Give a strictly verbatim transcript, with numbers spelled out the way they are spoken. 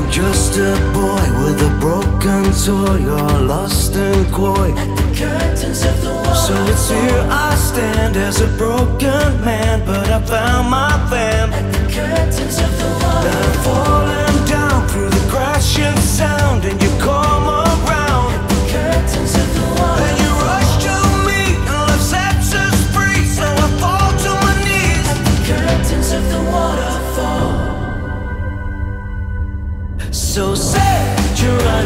Just a boy with a broken toy, all lost and coy at the curtains of the waterfall. So it's here I stand as a broken man, but I found my fam at the curtains of the waterfall. Now I'm falling down through the crashing sound, and you come around at the curtains of the waterfall. And you rush to me and love sets us free, so I fall to my knees at the curtains of the waterfall. So set your eyes